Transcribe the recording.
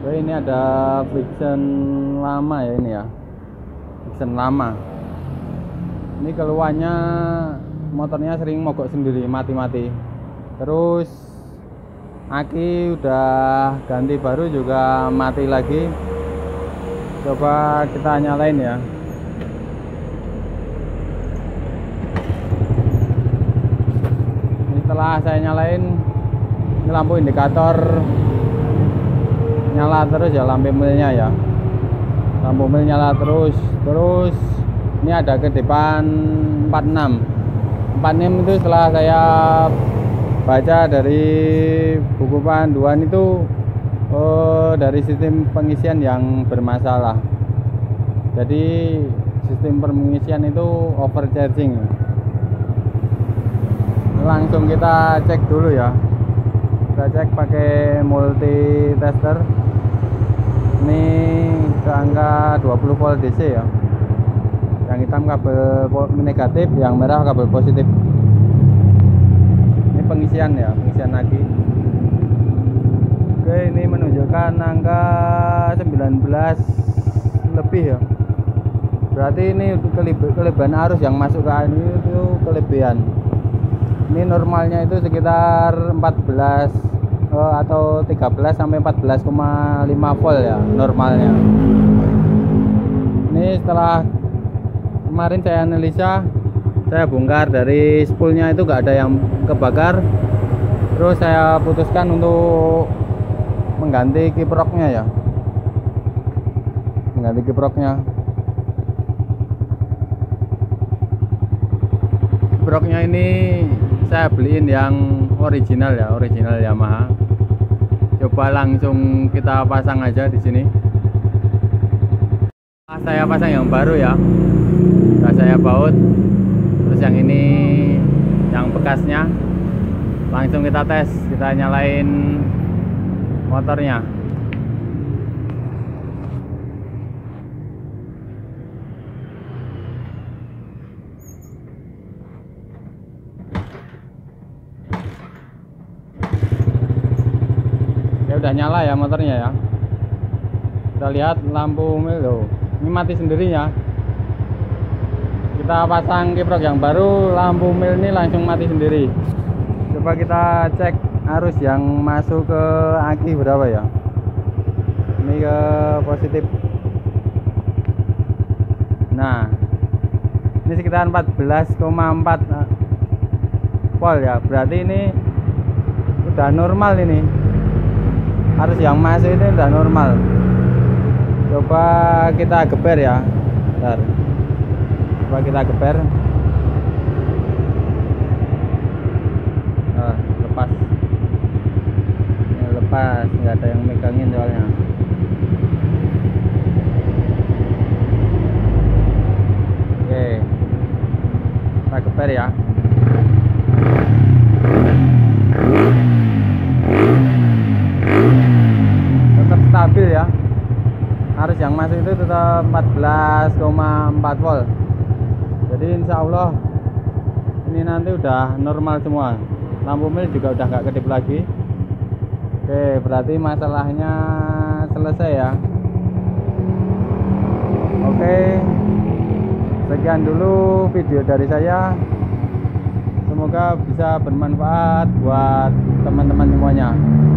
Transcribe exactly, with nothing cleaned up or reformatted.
Oke, ini ada friction lama ya, ini ya friction lama. Ini keluhannya motornya sering mogok sendiri, mati-mati. Terus aki udah ganti baru juga mati lagi. Coba kita nyalain ya. Ini setelah saya nyalain, ini lampu indikator nyala terus ya, lampu milnya ya, lampu mil nyala terus. Terus ini ada kedipan empat puluh enam empat puluh enam itu setelah saya baca dari buku panduan itu, oh, dari sistem pengisian yang bermasalah. Jadi sistem pengisian itu overcharging. Langsung kita cek dulu ya, kita cek pakai multi tester. Ini ke angka dua puluh volt D C ya, yang hitam kabel negatif, yang merah kabel positif. Ini pengisian ya, pengisian lagi. Oke, ini menunjukkan angka sembilan belas lebih ya, berarti ini kelebihan arus yang masuk ke ini itu kelebihan. Ini normalnya itu sekitar empat belas atau tiga belas sampai empat belas koma lima volt ya normalnya. Ini setelah kemarin saya analisa, saya bongkar dari spoolnya itu nggak ada yang kebakar. Terus saya putuskan untuk mengganti kiproknya ya, mengganti kiproknya. Kiproknya ini saya beliin yang original ya, original Yamaha. Coba langsung kita pasang aja di sini. Saya pasang yang baru ya, udah saya baut. Terus yang ini yang bekasnya. Langsung kita tes, kita nyalain motornya. Udah nyala ya motornya ya. Kita lihat lampu mil loh, ini mati sendirinya. Kita pasang kiprok yang baru, lampu mil ini langsung mati sendiri. Coba kita cek arus yang masuk ke aki berapa ya. Ini ke positif. Nah, ini sekitar empat belas koma empat volt ya, berarti ini udah normal. Ini arus yang masuk ini udah normal. Coba kita geber ya. Bentar. Coba kita geber. Nah, lepas. Ini lepas, nggak ada yang megangin soalnya. Oke. Kita geber ya. Tetap stabil ya, arus yang masuk itu tetap empat belas koma empat volt. Jadi insya Allah ini nanti udah normal semua, lampu mil juga udah nggak kedip lagi. Oke, berarti masalahnya selesai ya. Oke, sekian dulu video dari saya, semoga bisa bermanfaat buat teman-teman semuanya.